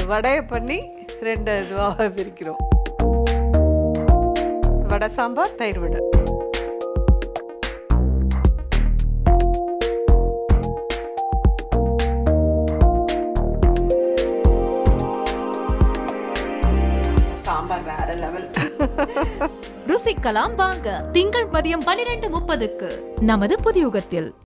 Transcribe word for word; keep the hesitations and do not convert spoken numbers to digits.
வடையை பண்ணி ரெண்டு இதுவாக பிரிக்கிறோம். வடை சாம்பார், தயிர் வடை. சாம்பார் வேற லெவல். ருசிக்கலாம் வாங்க. திங்கள் மதியம் பன்னிரண்டு முப்பதுக்கு நமது புதியுகத்தில்.